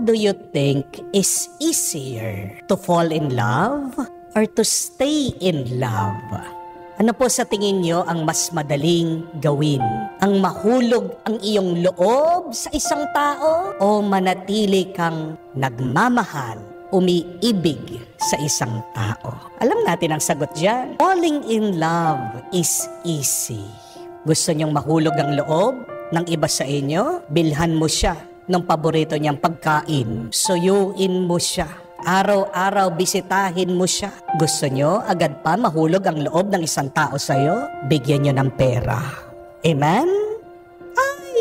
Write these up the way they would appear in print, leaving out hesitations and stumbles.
do you think is easier? To fall in love or to stay in love? Ano po sa tingin nyo ang mas madaling gawin? Ang mahulog ang iyong loob sa isang tao o manatili kang nagmamahal, umiibig sa isang tao? Alam natin ang sagot dyan. Falling in love is easy. Gusto nyong mahulog ang loob ng iba sa inyo? Bilhan mo siya ng paborito niyang pagkain. Suyuin mo siya. Araw-araw bisitahin mo siya. Gusto nyo agad pa mahulog ang loob ng isang tao sa'yo? Bigyan nyo ng pera. Amen? Ay!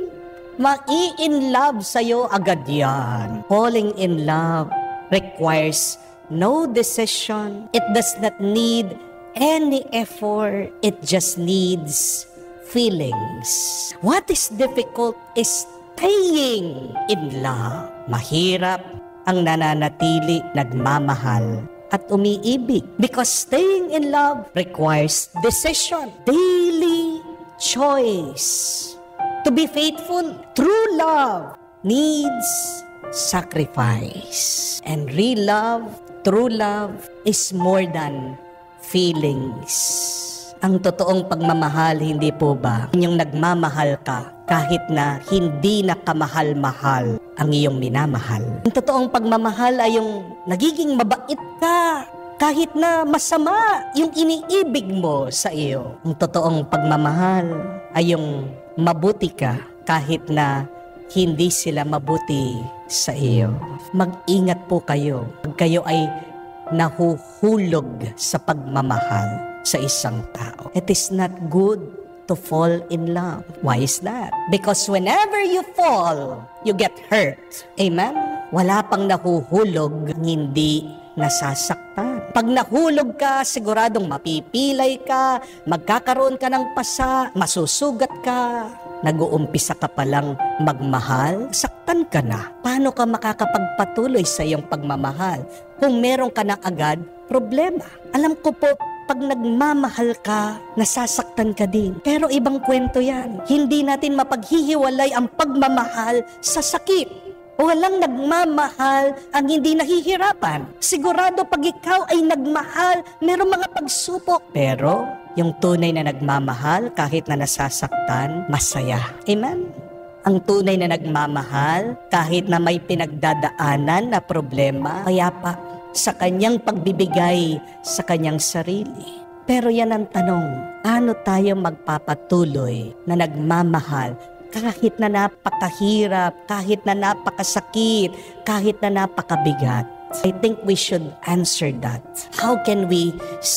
Mai-in-love sa'yo agad yan. Falling in love requires no decision. It does not need any effort. It just needs feelings. What is difficult is staying in love. Mahirap ang nananatili, nagmamahal at umiibig. Because staying in love requires decision, daily choice. To be faithful, true love needs sacrifice. And real love, true love is more than feelings. Ang totoong pagmamahal, hindi po ba? Yung nagmamahal ka kahit na hindi na kamahal-mahal ang iyong minamahal. Ang totoong pagmamahal ay yung nagiging mabait ka kahit na masama yung iniibig mo sa iyo. Ang totoong pagmamahal ay yung mabuti ka kahit na hindi sila mabuti sa iyo. Mag-ingat po kayo pag kayo ay nahuhulog sa pagmamahal sa isang tao. It is not good to fall in love. Why is that? Because whenever you fall, you get hurt. Amen? Wala pang nahuhulog, hindi nasasaktan. Pag nahulog ka, siguradong mapipilay ka, magkakaroon ka ng pasa, masusugat ka. Nag-uumpisa ka palang magmahal, saktan ka na. Paano ka makakapagpatuloy sa iyong pagmamahal kung meron ka na agad problema? Alam ko po, pag nagmamahal ka, nasasaktan ka din. Pero ibang kwento yan. Hindi natin mapaghihiwalay ang pagmamahal sa sakit. Walang nagmamahal ang hindi nahihirapan. Sigurado pag ikaw ay nagmahal, merong mga pagsupok. Pero yung tunay na nagmamahal, kahit na nasasaktan, masaya. Amen? Ang tunay na nagmamahal, kahit na may pinagdadaanan na problema, payapa sa kanyang pagbibigay sa kanyang sarili. Pero yan ang tanong, ano tayo magpapatuloy na nagmamahal kahit na napakahirap, kahit na napakasakit, kahit na napakabigat? I think we should answer that. How can we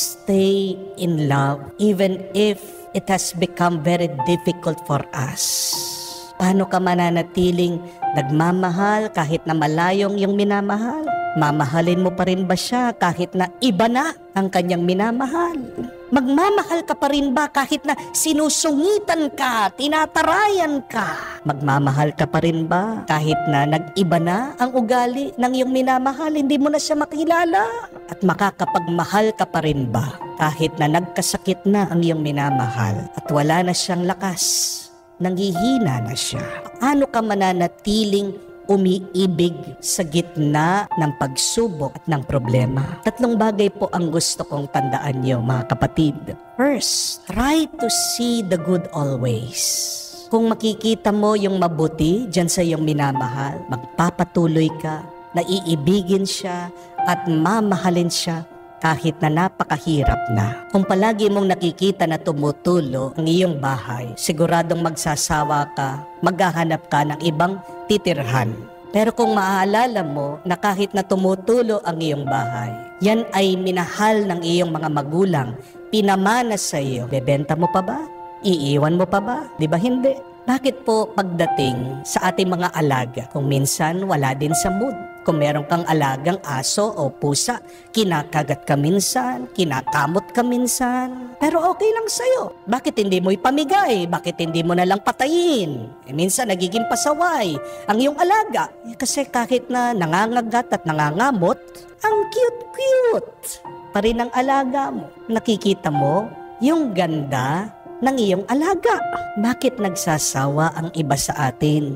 stay in love even if it has become very difficult for us? Paano ka mananatiling nagmamahal kahit na malayong yung minamahal? Mamahalin mo pa rin ba siya kahit na iba na ang kanyang minamahal? Magmamahal ka pa rin ba kahit na sinusungitan ka, tinatarayan ka? Magmamahal ka pa rin ba kahit na nag-iba na ang ugali ng iyong minamahal, hindi mo na siya makilala? At makakapagmahal ka pa rin ba kahit na nagkasakit na ang iyong minamahal at wala na siyang lakas, nanghihina na siya? Ano ka mananatiling umiibig sa gitna ng pagsubok at ng problema? Tatlong bagay po ang gusto kong tandaan niyo, mga kapatid. First, try to see the good always. Kung makikita mo yung mabuti dyan sa iyong minamahal, magpapatuloy ka, naiibigin siya at mamahalin siya kahit na napakahirap na. Kung palagi mong nakikita na tumutulo ang iyong bahay, siguradong magsasawa ka, maghahanap ka ng ibang titirhan. Pero kung maaalala mo na kahit na tumutulo ang iyong bahay, yan ay minahal ng iyong mga magulang, pinamana sa iyo, bebenta mo pa ba? Iiwan mo pa ba? Di ba hindi? Bakit po pagdating sa ating mga alaga, kung minsan wala din sa mood? Kung meron kang alagang aso o pusa, kinakagat ka minsan, kinakamot ka minsan, pero okay lang sa'yo. Bakit hindi mo ipamigay? Bakit hindi mo nalang patayin? Minsan nagiging pasaway ang iyong alaga. Kasi kahit na nangangagat at nangangamot, ang cute-cute pa rin ang alaga mo. Nakikita mo yung ganda ng iyong alaga. Bakit nagsasawa ang iba sa atin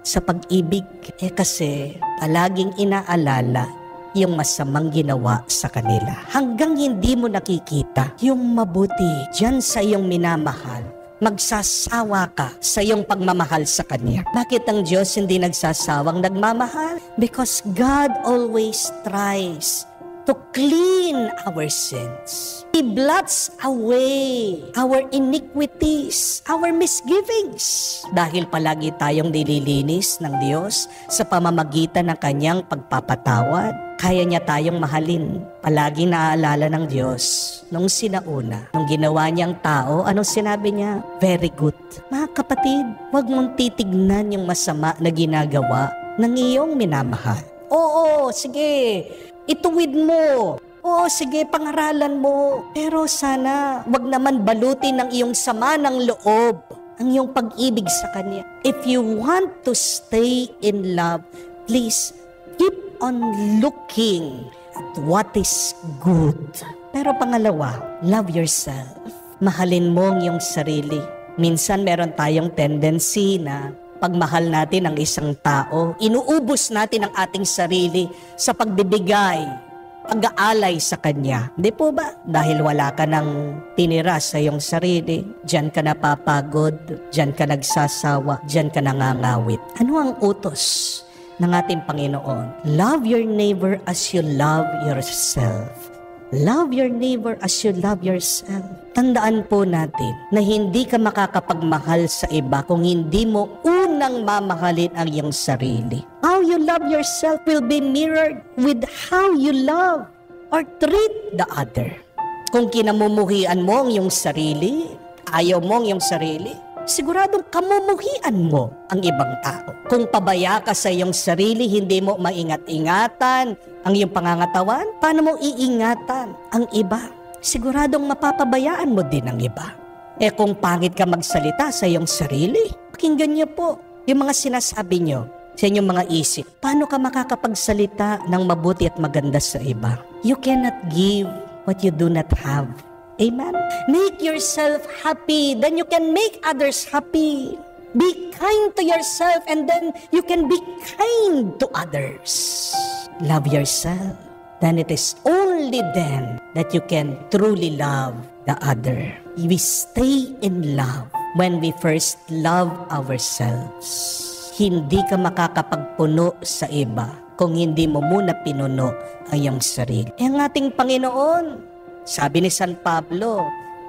sa pag-ibig. Kasi palaging inaalala yung masamang ginawa sa kanila. Hanggang hindi mo nakikita yung mabuti diyan sa iyong minamahal, magsasawa ka sa iyong pagmamahal sa Kanya. Bakit ang Diyos hindi nagsasawang nagmamahal? Because God always tries to clean our sins. He blots away our iniquities, our misgivings. Dahil palagi tayong nililinis ng Diyos sa pamamagitan ng Kanyang pagpapatawad, kaya niya tayong mahalin. Palaging naaalala ng Diyos nung sinauna, nung ginawa niyang tao, anong sinabi niya? Very good. Mga kapatid, huwag mong titignan yung masama na ginagawa ng iyong minamahal. Oo, sige, ituwid mo. Oo, sige, pangaralan mo. Pero sana, wag naman balutin ng iyong sama ng loob ang iyong pag-ibig sa Kanya. If you want to stay in love, please keep on looking at what is good. Pero pangalawa, love yourself. Mahalin mo ang iyong sarili. Minsan meron tayong tendency na pagmahal natin ang isang tao, inuubos natin ang ating sarili sa pagbibigay, pag-aalay sa Kanya. Di po ba? Dahil wala ka nang tinira sa iyong sarili, diyan ka napapagod, diyan ka nagsasawa, diyan ka nangangawit. Ano ang utos ng ating Panginoon? Love your neighbor as you love yourself. Love your neighbor as you love yourself. Tandaan po natin na hindi ka makakapagmahal sa iba kung hindi mo unang mamahalin ang iyong sarili. How you love yourself will be mirrored with how you love or treat the other. Kung kinamumuhian mo ang iyong sarili, ayaw mo ang iyong sarili, siguradong kamumuhian mo ang ibang tao. Kung pabaya ka sa iyong sarili, hindi mo maingat-ingatan ang iyong pangangatawan, paano mo iingatan ang iba? Siguradong mapapabayaan mo din ang iba. Kung pangit ka magsalita sa iyong sarili, pakinggan niyo po yung mga sinasabi niyo sa inyong mga isip. Paano ka makakapagsalita ng mabuti at maganda sa iba? You cannot give what you do not have. Amen? Make yourself happy, then you can make others happy. Be kind to yourself, and then you can be kind to others. Love yourself. Then it is only then that you can truly love the other. We stay in love when we first love ourselves. Hindi ka makakapagpuno sa iba kung hindi mo muna pinuno ang iyong sarili. Ang ating Panginoon, sabi ni San Pablo,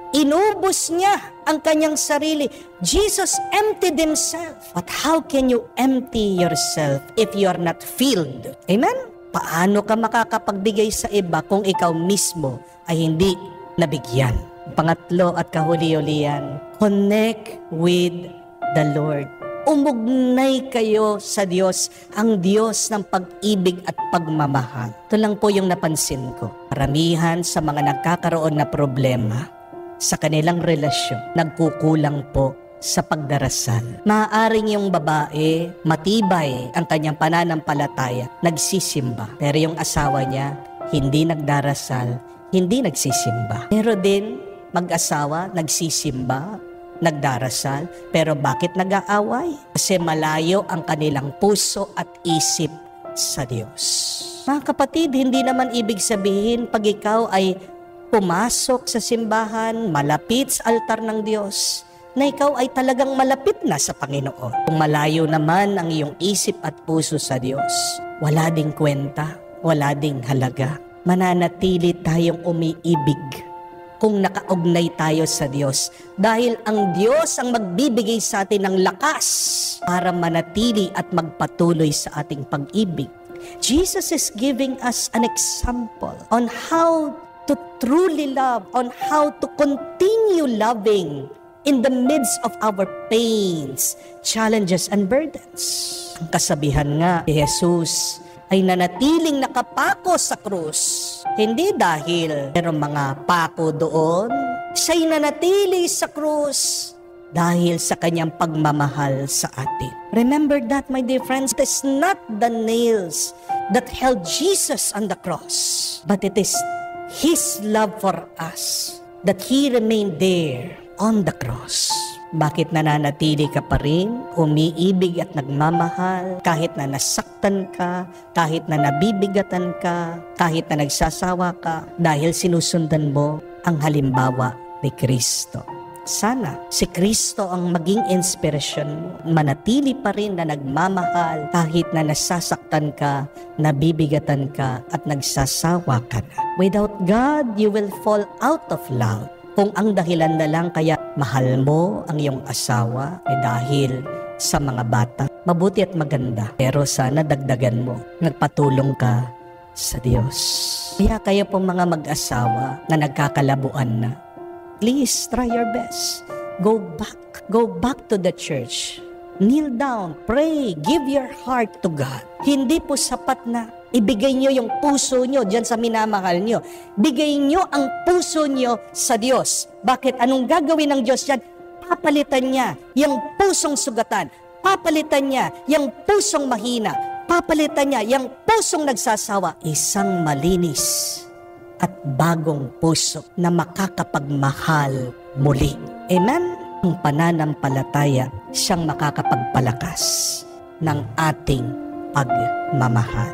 inubos niya ang kanyang sarili. Jesus emptied himself. But how can you empty yourself if you are not filled? Amen? Paano ka makakapagbigay sa iba kung ikaw mismo ay hindi nabigyan? Pangatlo at kahuli-hulihan, connect with the Lord. Umugnay kayo sa Diyos, ang Diyos ng pag-ibig at pagmamahal. Ito lang po yung napansin ko. Karamihan sa mga nagkakaroon na problema sa kanilang relasyon, nagkukulang po sa pagdarasal. Maaaring yung babae, matibay ang kanyang pananampalataya, nagsisimba. Pero yung asawa niya, hindi nagdarasal, hindi nagsisimba. Pero din, mag-asawa, nagsisimba, nagdarasal, pero bakit nag-aaway? Kasi malayo ang kanilang puso at isip sa Diyos. Mga kapatid, hindi naman ibig sabihin pag ikaw ay pumasok sa simbahan, malapit sa altar ng Diyos, na ikaw ay talagang malapit na sa Panginoon. Kung malayo naman ang iyong isip at puso sa Diyos, wala ding kwenta, wala ding halaga. Mananatili tayong umiibig kung nakaugnay tayo sa Diyos. Dahil ang Diyos ang magbibigay sa atin ng lakas para manatili at magpatuloy sa ating pag-ibig. Jesus is giving us an example on how to truly love, on how to continue loving in the midst of our pains, challenges, and burdens. Ang kasabihan nga, si Jesus ay nanatiling nakapako sa krus. Hindi dahil merong mga pako doon. Siya'y nanatili sa krus dahil sa kanyang pagmamahal sa atin. Remember that, my dear friends, it is not the nails that held Jesus on the cross, but it is His love for us that He remained there on the cross. Bakit nananatili ka pa rin, umiibig at nagmamahal, kahit na nasaktan ka, kahit na nabibigatan ka, kahit na nagsasawa ka, dahil sinusundan mo ang halimbawa ni Kristo. Sana si Kristo ang maging inspirasyon mo. Manatili pa rin na nagmamahal kahit na nasasaktan ka, nabibigatan ka, at nagsasawa ka na. Without God, you will fall out of love. Kung ang dahilan na lang kaya mahal mo ang iyong asawa dahil sa mga bata, mabuti at maganda. Pero sana dagdagan mo, nagpatulong ka sa Diyos. Kaya kayo pong mga mag-asawa na nagkakalabuan na, please try your best. Go back to the church. Kneel down, pray, give your heart to God. Hindi po sapat na ibigay nyo yung puso nyo dyan sa minamahal nyo. Bigay nyo ang puso nyo sa Diyos. Bakit? Anong gagawin ng Diyos yan? Papalitan niya yung pusong sugatan. Papalitan niya yung pusong mahina. Papalitan niya yung pusong nagsasawa. Isang malinis at bagong puso na makakapagmahal muli. Amen? Ang pananampalataya siyang makakapagpalakas ng ating pagmamahal.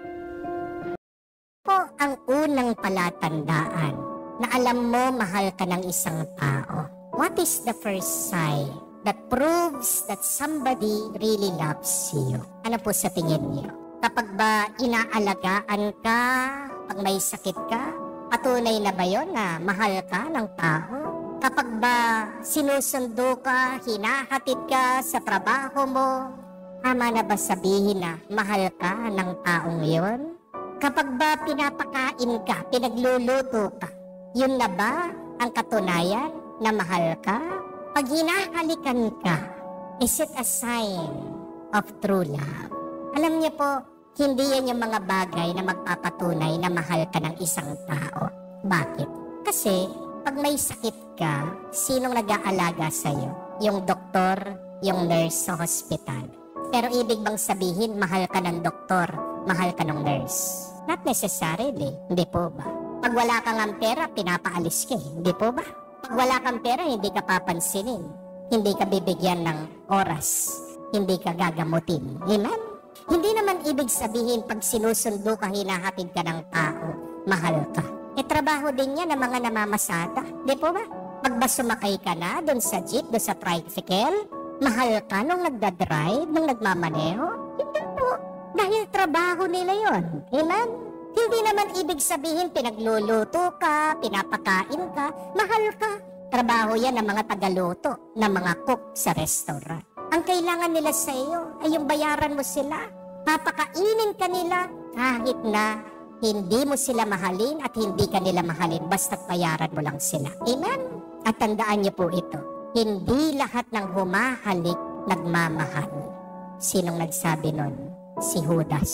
Po ang unang palatandaan na alam mo mahal ka ng isang tao. What is the first sign that proves that somebody really loves you? Ano po sa tingin niyo? Kapag ba inaalagaan ka, pag may sakit ka, patunay na ba yun na mahal ka ng tao? Kapag ba sinusundo ka, hinahatid ka sa trabaho mo, tama na ba sabihin na mahal ka ng taong yon? Kapag ba pinapakain ka, pinagluluto ka, yun na ba ang katunayan na mahal ka? Pag hinahalikan ka, is it a sign of true love? Alam niyo po, hindi yan yung mga bagay na magpapatunay na mahal ka ng isang tao. Bakit? Kasi pag may sakit ka, sinong nag-aalaga sa'yo? Yung doktor, yung nurse sa hospital. Pero ibig bang sabihin, mahal ka ng doktor, mahal ka ng nurse? Not necessarily, hindi po ba? Pag wala kang ang pera, pinapaalis ka, hindi po ba? Pag wala kang pera, hindi ka papansinin. Hindi ka bibigyan ng oras. Hindi ka gagamutin. Amen? Hindi naman ibig sabihin pag sinusundo ka, hinahatid ka ng tao, mahal ka. Trabaho din yan ng mga namamasada. Di po ba? Pag ba sumakay ka na doon sa jeep, doon sa tricycle, mahal ka nung nagdadrive, nung nagmamaneho? Hindi po. Dahil trabaho nila yon. Amen? Hindi naman ibig sabihin pinagluluto ka, pinapakain ka, mahal ka. Trabaho yan ng mga tagaluto, ng mga cook sa restaurant. Ang kailangan nila sa iyo ay yung bayaran mo sila. Papakainin ka nila kahit na hindi mo sila mahalin at hindi ka nila mahalin, basta't bayaran mo lang sila. Amen? At tandaan niyo po ito, hindi lahat ng humahalik nagmamahal. Sinong nagsabi nun? Si Judas.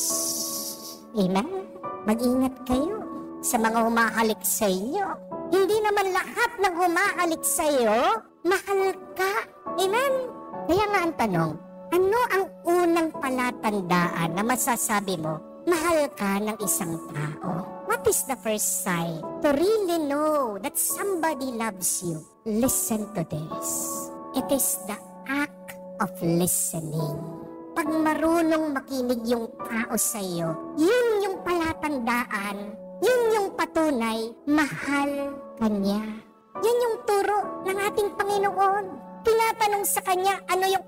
Amen? Mag-ingat kayo sa mga humahalik sa iyo. Hindi naman lahat ng humahalik sa iyo, mahal ka. Amen? Kaya nga ang tanong, ano ang unang palatandaan na masasabi mo mahal ka ng isang tao? What is the first sign to really know that somebody loves you? Listen to this. It is the act of listening. Pag marunong makinig yung tao sa iyo, yun yung palatandaan, yun yung patunay, mahal ka niya. Yan yung turo ng ating Panginoon. Tinatanong sa kanya, ano yung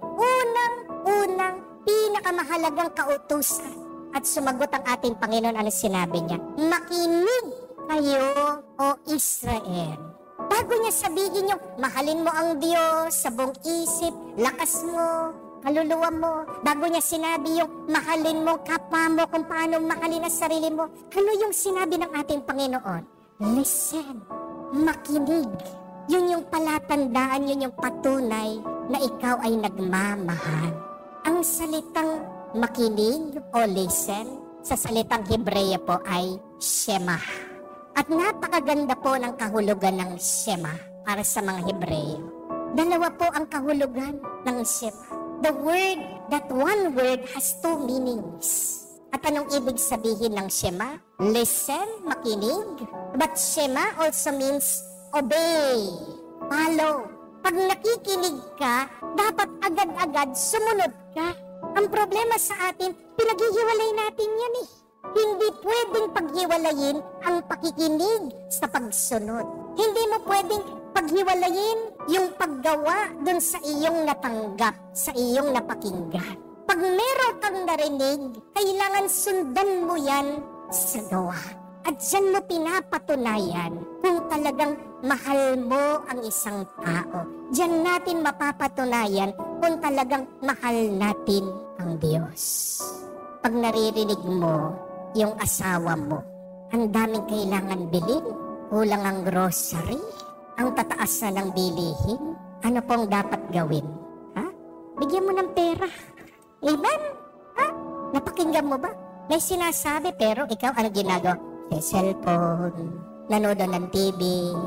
unang pinakamahalagang kautusan? At sumagot ang ating Panginoon, ano sinabi niya? Makinig kayo, O Israel. Bago niya sabihin yung mahalin mo ang Diyos sa buong isip, lakas mo, kaluluwa mo. Bago niya sinabi yung mahalin mo kapwa mo kung paano mahalin ang sarili mo. Ano yung sinabi ng ating Panginoon? Listen, makinig. Yun yung palatandaan, yun yung patunay na ikaw ay nagmamahal. Ang salitang makinig o listen, sa salitang Hebreyo po ay Shema. At napakaganda po ng kahulugan ng Shema para sa mga Hebreyo. Dalawa po ang kahulugan ng Shema. The word, that one word has two meanings. At anong ibig sabihin ng Shema? Listen, makinig. But Shema also means obey, follow. Pag nakikinig ka, dapat agad-agad sumunod ka. Ang problema sa atin, pinaghihiwalay natin yan eh. Hindi pwedeng paghiwalayin ang pakikinig sa pagsunod. Hindi mo pwedeng paghiwalayin yung paggawa dun sa iyong natanggap, sa iyong napakinggan. Pag meron kang narinig, kailangan sundan mo yan sa gawa. At dyan mo pinapatunayan kung talagang mahal mo ang isang tao. Dyan natin mapapatunayan kung talagang mahal natin ang Diyos. Pag naririnig mo yung asawa mo, ang daming kailangan bilhin, kulang ang grocery, ang tataas na ng bilihin, ano pong dapat gawin? Ha? Bigyan mo ng pera. Amen? Ha? Napakinggan mo ba? May sinasabi pero ikaw ano ginagawa? May cellphone, nanood ng TV.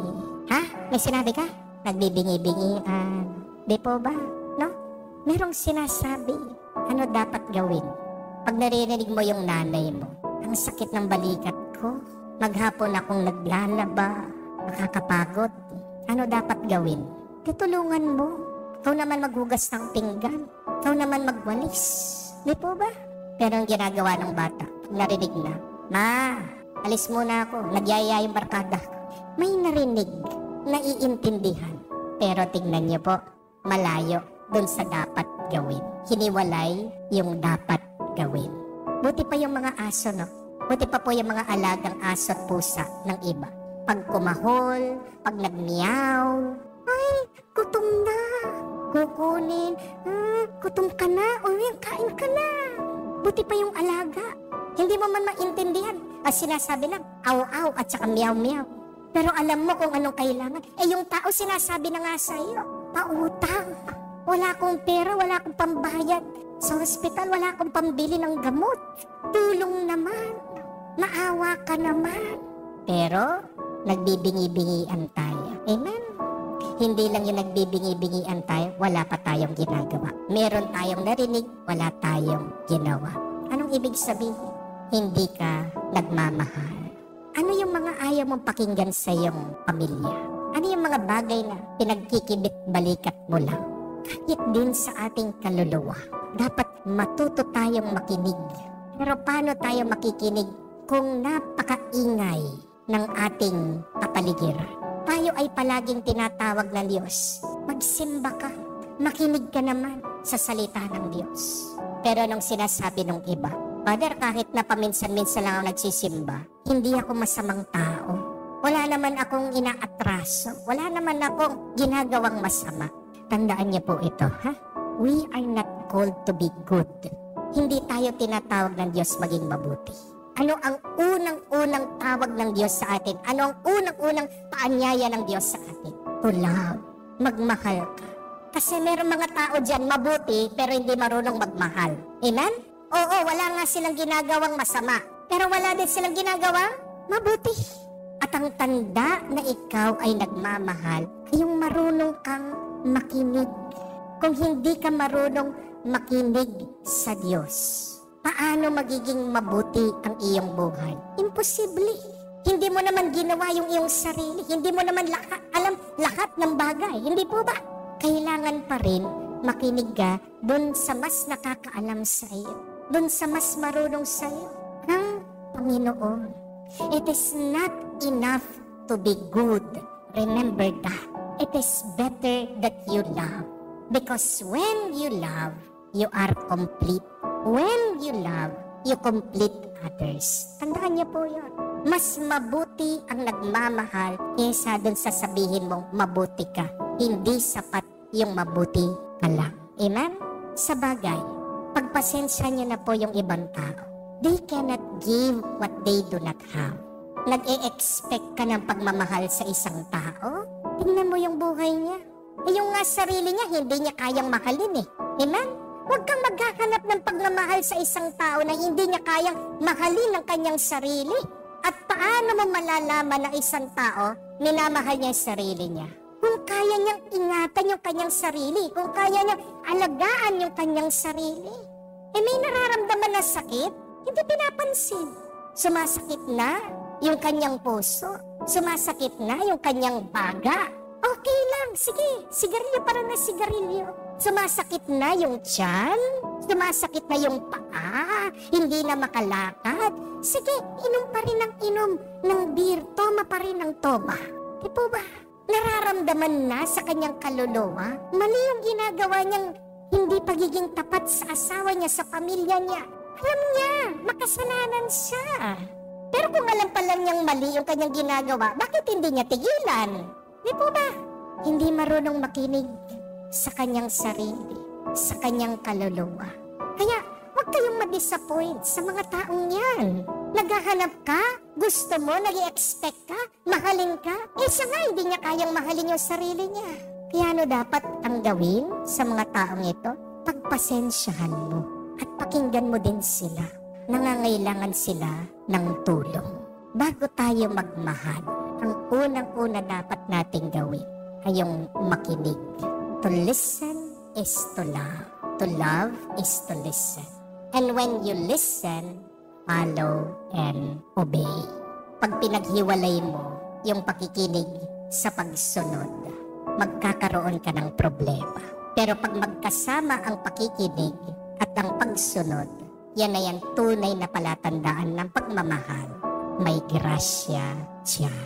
Ha? May sinabi ka? Nagbibingi-bingian. Di po ba? No? Merong sinasabi. Ano dapat gawin? Pag naririnig mo yung nanay mo, ang sakit ng balikat ko, maghapon akong naglalaba, nakakapagod. Ano dapat gawin? Tutulungan mo. Ikaw naman maghugas ng pinggan. Ikaw naman magwalis. Di po ba? Pero ang ginagawa ng bata, narinig na, Ma, alis muna ako, nagyaya yung barkada. May narinig, naiintindihan. Pero tingnan niyo po, malayo dun sa dapat gawin. Hiniwalay yung dapat gawin. Buti pa yung mga aso, no? Buti pa po yung mga alagang aso at pusa ng iba. Pag kumahol, pag nagmiyaw, ay, gutom na. Kukunin, gutom ka na, o yan, kain ka na. Buti pa yung alaga. Hindi mo man maintindihan. Ang sinasabi lang, aw-aw at saka miyaw-miyaw. Pero alam mo kung anong kailangan. Eh yung tao sinasabi na nga sa'yo, pautang. Wala akong pera, wala akong pambayad. Sa hospital, wala akong pambili ng gamot. Tulong naman. Maawa ka naman. Pero, nagbibingi-bingian tayo. Amen? Hindi lang yung nagbibingi-bingian tayo, wala pa tayong ginagawa. Meron tayong narinig, wala tayong ginawa. Anong ibig sabihin? Hindi ka nagmamahal. Ano yung mga ayaw mong pakinggan sa iyong pamilya? Ano yung mga bagay na pinagkikibit-balikat mo lang? Kahit din sa ating kaluluwa, dapat matuto tayong makinig. Pero paano tayo makikinig kung napakaingay ng ating kapaligiran? Tayo ay palaging tinatawag ng Diyos. Magsimba ka, makinig ka naman sa salita ng Diyos. Pero nung sinasabi ng iba, Father, kahit na paminsan-minsan lang ako nagsisimba, hindi ako masamang tao. Wala naman akong inaatraso. Wala naman akong ginagawang masama. Tandaan niyo po ito, ha? We are not called to be good. Hindi tayo tinatawag ng Diyos maging mabuti. Ano ang unang-unang tawag ng Diyos sa atin? Ano ang unang-unang paanyaya ng Diyos sa atin? To love. Magmahal ka. Kasi meron mga tao dyan mabuti pero hindi marunong magmahal. Amen? Oo, wala nga silang ginagawang masama. Pero wala din silang ginagawang mabuti. At ang tanda na ikaw ay nagmamahal, yung marunong kang makinig. Kung hindi ka marunong makinig sa Diyos, paano magiging mabuti ang iyong buhay? Imposible. Hindi mo naman ginawa yung iyong sarili. Hindi mo naman alam lahat ng bagay. Hindi po ba? Kailangan pa rin makinig ka dun sa mas nakakaalam sa iyo. Dun sa mas marunong sa iyo. Ng Panginoon. It is not enough to be good. Remember that. It is better that you love. Because when you love, you are complete. When you love, you complete others. Tandaan niyo po yun. Mas mabuti ang nagmamahal kaysa dun sa sabihin mong mabuti ka. Hindi sapat yung mabuti ka lang. Amen? Sa bagay, pagpasensya niyo na po yung ibang tao. They cannot give what they do not have. Nag-e-expect ka ng pagmamahal sa isang tao? Tingnan mo yung buhay niya. Eh yung nga sarili niya, hindi niya kayang mahalin eh. Amen? Huwag kang maghahanap ng pagmamahal sa isang tao na hindi niya kayang mahalin ang kanyang sarili. At paano mo malalaman ng isang tao, minamahal niya yung sarili niya? Kung kaya niyang ingatan yung kanyang sarili, kung kaya niyang alagaan yung kanyang sarili. Eh may nararamdaman na sakit, hindi pinapansin. Sumasakit na yung kanyang puso, sumasakit na yung kanyang baga. Okay lang, sige, sigarilyo para na sigarilyo. Sumasakit na yung tiyan, sumasakit na yung paa, hindi na makalakad. Sige, inom pa rin ng inom ng beer, toma pa rin ng toma. Di po ba? Nararamdaman na sa kanyang kaluluwa, mali yung ginagawa niyang hindi pagiging tapat sa asawa niya, sa pamilya niya. Alam niya, makasalanan siya. Pero kung alam pa lang niyang mali yung kanyang ginagawa, bakit hindi niya tigilan? Di po ba? Hindi marunong makinig sa kanyang sarili, sa kanyang kaluluwa. Kaya huwag kayong ma-disappoint sa mga taong yan. Naghahanap ka, gusto mo, nag-i-expect ka, mahalin ka. Siya nga hindi niya kayang mahalin yung sarili niya. Kaya ano dapat ang gawin sa mga taong ito? Pagpasensyahan mo at pakinggan mo din sila. Nangangailangan sila ng tulong. Bago tayo magmahal, ang unang-una dapat nating gawin ay yung makinig. To listen is to love. To love is to listen. And when you listen, follow and obey. Pag pinaghiwalay mo yung pakikinig sa pagsunod, magkakaroon ka ng problema. Pero pag magkasama ang pakikinig at ang pagsunod, yan ay ang tunay na palatandaan ng pagmamahal. May grasya diyan.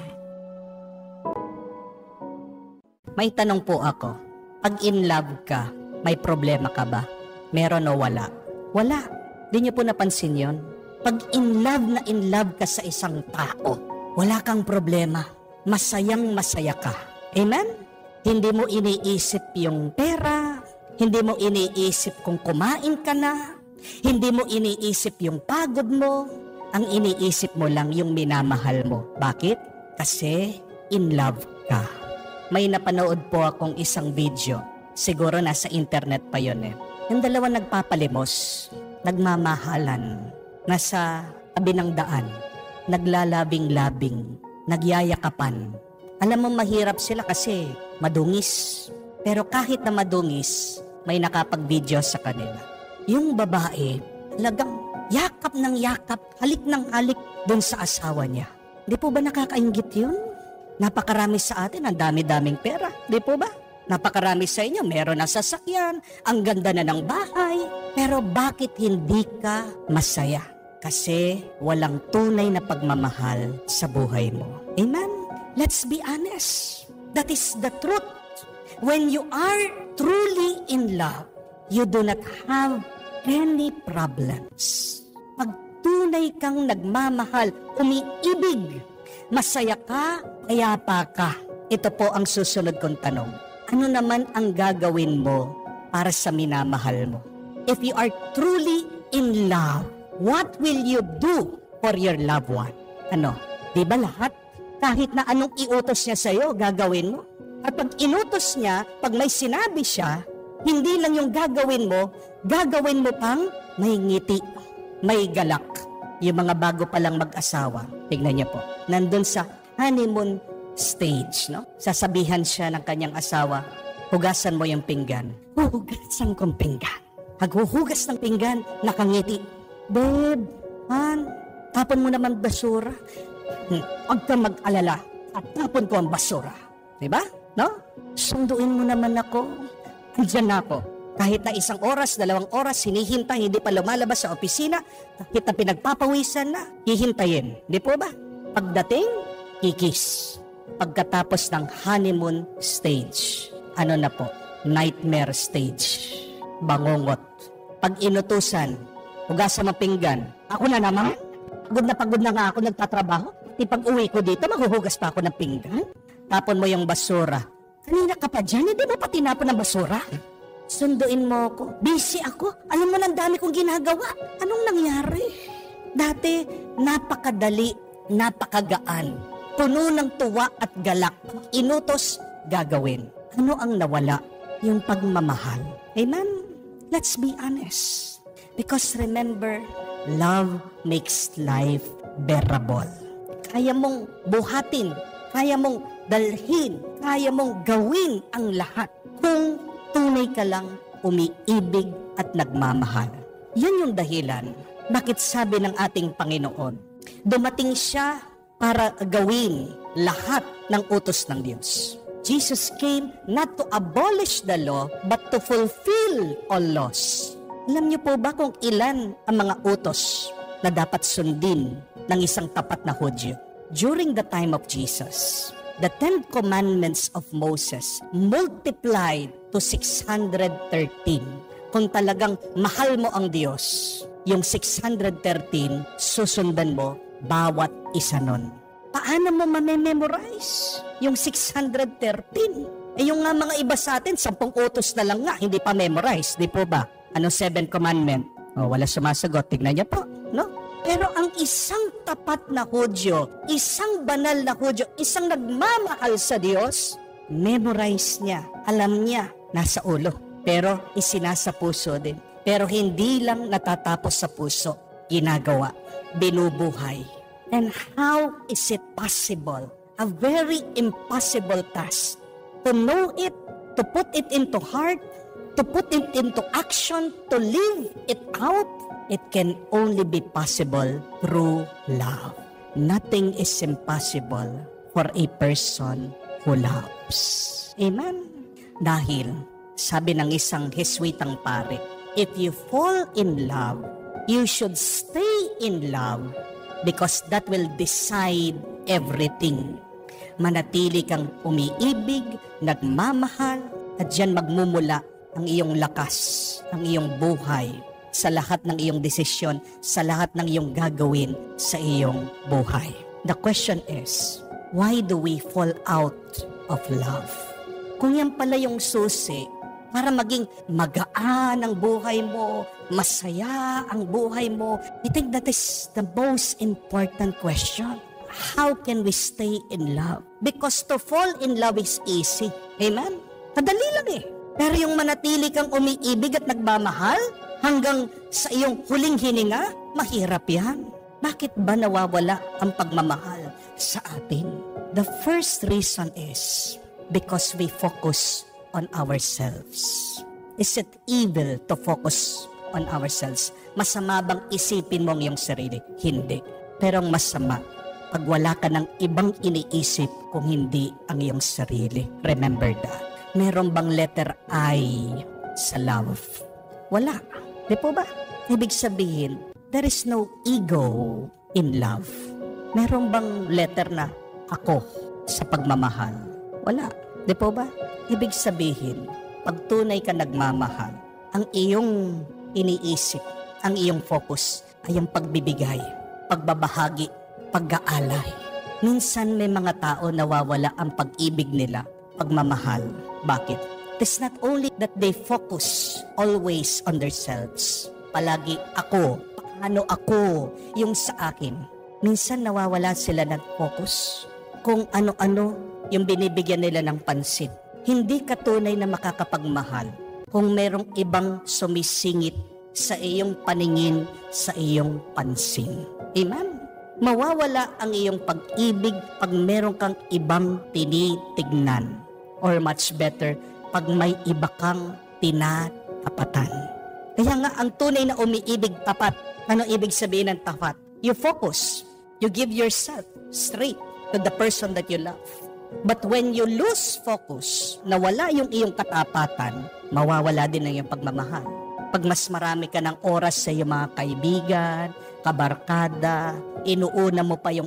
May tanong po ako. Pag in love ka, may problema ka ba? Meron o wala? Wala. Di niyo po napansin yon? Pag in love ka sa isang tao, wala kang problema. Masayang masaya ka. Amen? Hindi mo iniisip yung pera, hindi mo iniisip kung kumain ka na, hindi mo iniisip yung pagod mo, ang iniisip mo lang yung minamahal mo. Bakit? Kasi in love ka. May napanood po akong isang video, siguro nasa internet pa yun eh. Yung dalawa nagpapalimos, nagmamahalan, nasa tabi ng daan, naglalabing-labing, nagyayakapan. Alam mo mahirap sila kasi madungis. Pero kahit na madungis, may nakapag-video sa kanila. Yung babae, talagang yakap ng yakap, halik ng halik dun sa asawa niya. Di po ba nakakainggit yun? Napakarami sa atin, ang dami-daming pera. Di po ba? Napakarami sa inyo, meron na sasakyan, ang ganda na ng bahay. Pero bakit hindi ka masaya? Kasi walang tunay na pagmamahal sa buhay mo. Amen? Let's be honest. That is the truth. When you are truly in love, you do not have any problems. Pag tunay kang nagmamahal, umiibig, masaya ka, payapa ka. Ito po ang susunod kong tanong. Ano naman ang gagawin mo para sa minamahal mo? If you are truly in love, what will you do for your loved one? Ano? Di ba lahat? Kahit na anong iutos niya sa'yo, gagawin mo. At pag inutos niya, pag may sinabi siya, hindi lang yung gagawin mo pang may ngiti, may galak. Yung mga bago palang mag-asawa, tignan niyo po, nandun sa honeymoon stage, no? Sasabihan siya ng kanyang asawa, hugasan mo yung pinggan. Hugasan kong pinggan. Paghuhugas ng pinggan, nakangiti. Babe, han, tapon mo naman basura. Huwag kang mag-alala at tapon ko ang basura. Diba? No? Sunduin mo naman ako. Andiyan na ako. Kahit na 1 oras, 2 oras, hinihintay, hindi pa lumalabas sa opisina, kahit na pinagpapawisan na, hihintayin. Di po ba? Pagdating, kikis. Pagkatapos ng honeymoon stage, ano na po? Nightmare stage. Bangungot. Pag inutusan, hugasan ang pinggan. Ako na naman. Pagod na nga ako nagtatrabaho. Di pag uwi ko dito, maghuhugas pa ako ng pinggan. Tapon mo yung basura. Kanina ka pa dyan, hindi mo pa tinapon ng basura? Sunduin mo ako. Busy ako. Alam mo, nang dami kong ginagawa. Anong nangyari? Dati, napakadali, napakagaan. Puno ng tuwa at galak. Inutos, gagawin. Ano ang nawala? Yung pagmamahal. Amen? Let's be honest. Because remember, love makes life bearable. Kaya mong buhatin, kaya mong dalhin, kaya mong gawin ang lahat kung tunay ka lang umiibig at nagmamahal. Yan yung dahilan bakit sabi ng ating Panginoon, dumating siya para gawin lahat ng utos ng Diyos. Jesus came not to abolish the law, but to fulfill all laws. Alam niyo po ba kung ilan ang mga utos na dapat sundin ng isang tapat na Hudyo? During the time of Jesus, the 10 commandments of Moses multiplied to 613. Kung talagang mahal mo ang Diyos, yung 613, susundan mo bawat isa nun. Paano mo mamememorize yung 613? Yung nga mga iba sa atin, 10 utos na lang nga, hindi pa memorize, di po ba? Ano 7 commandment? Wala sumasagot, tignan niya po, no? Pero ang isang tapat na Hudyo, isang banal na Hudyo, isang nagmamahal sa Diyos, memorize niya, alam niya, nasa ulo. Pero isinasa puso din. Pero hindi lang natatapos sa puso, ginagawa, binubuhay. And how is it possible? A very impossible task. To know it, to put it into heart, to put it into action, to live it out, it can only be possible through love. Nothing is impossible for a person who loves. Amen? Dahil, sabi ng isang Jesuitang pare, if you fall in love, you should stay in love because that will decide everything. Manatili kang umiibig, nagmamahal, at diyan magmumula ang iyong lakas, ang iyong buhay, sa lahat ng iyong desisyon, sa lahat ng iyong gagawin sa iyong buhay. The question is, why do we fall out of love? Kung yan pala yung susi, para maging magaan ang buhay mo, masaya ang buhay mo, I think that is the most important question. How can we stay in love? Because to fall in love is easy. Amen? Madali lang eh. Pero yung manatili kang umiibig at nagmamahal hanggang sa iyong huling hininga, mahirap yan. Bakit ba nawawala ang pagmamahal sa atin? The first reason is because we focus on ourselves. Is it evil to focus on ourselves? Masama bang isipin mo ang iyong sarili? Hindi. Pero ang masama, pag wala ka ng ibang iniisip kung hindi ang iyong sarili. Remember that. Meron bang letter I sa love? Wala. Di po ba? Ibig sabihin, there is no ego in love. Meron bang letter na ako sa pagmamahal? Wala. Di po ba? Ibig sabihin, pag tunay ka nagmamahal, ang iyong iniisip, ang iyong focus ay ang pagbibigay, pagbabahagi, pag-aalay. Minsan may mga tao nawawala ang pag-ibig nila, pagmamahal. Bakit? It's not only that they focus always on themselves. Palagi ako, paano ako, yung sa akin. Minsan nawawala sila ng focus kung ano-ano yung binibigyan nila ng pansin. Hindi ka tunay na makakapagmahal kung merong ibang sumisingit sa iyong paningin, sa iyong pansin. Amen? Mawawala ang iyong pag-ibig pag meron kang ibang tinitignan. Or much better, pag may iba kang tinatapatan. Kaya nga, ang tunay na umiibig tapat. Ano ibig sabihin ng tapat? You focus. You give yourself straight to the person that you love. But when you lose focus, nawala yung iyong katapatan, mawawala din ang iyong pagmamahal. Pag mas marami ka ng oras sa iyong mga kaibigan, kabarkada, inuuna mo pa yung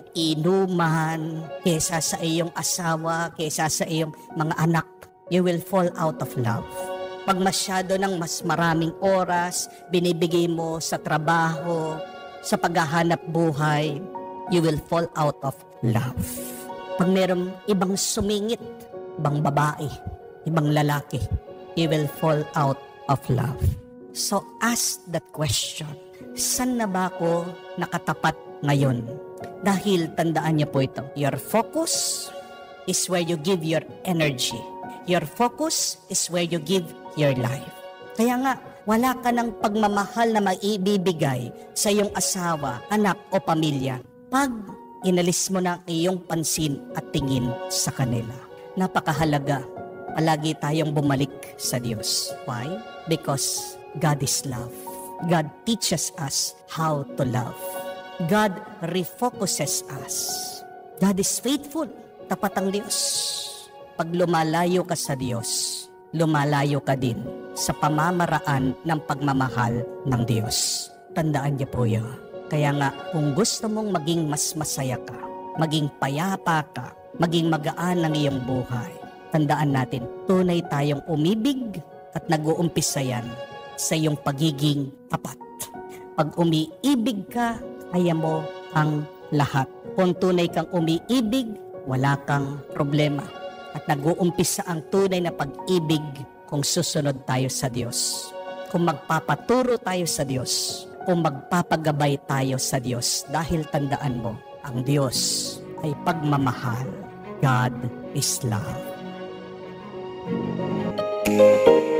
inuman kesa sa iyong asawa, kesa sa iyong mga anak, you will fall out of love. Pag masyado ng mas maraming oras, binibigay mo sa trabaho, sa paghahanap buhay, you will fall out of love. Pag mayroong ibang sumingit, ibang babae, ibang lalaki, you will fall out of love. So ask that question. Saan na ba ako nakatapat ngayon? Dahil tandaan niyo po ito, your focus is where you give your energy. Your focus is where you give your life. Kaya nga, wala ka ng pagmamahal na maibibigay sa iyong asawa, anak o pamilya pag inalis mo na ang iyong pansin at tingin sa kanila. Napakahalaga, palagi tayong bumalik sa Diyos. Why? Because God is love. God teaches us how to love. God refocuses us. God is faithful. Tapat ang Diyos. pag lumalayo ka sa Diyos, lumalayo ka din sa pamamaraan ng pagmamahal ng Diyos. Tandaan niyo po yun. Kaya nga, kung gusto mong maging mas masaya ka, maging payapa ka, maging magaan ang iyong buhay, tandaan natin, tunay tayong umibig at nag-uumpisa yan sa iyong pagiging tapat. Pag umiibig ka, kaya mo ang lahat. Kung tunay kang umiibig, wala kang problema. At nag-uumpisa ang tunay na pag-ibig kung susunod tayo sa Diyos. Kung magpapaturo tayo sa Diyos. Kung magpapagabay tayo sa Diyos. Dahil tandaan mo, ang Diyos ay pagmamahal. God is love.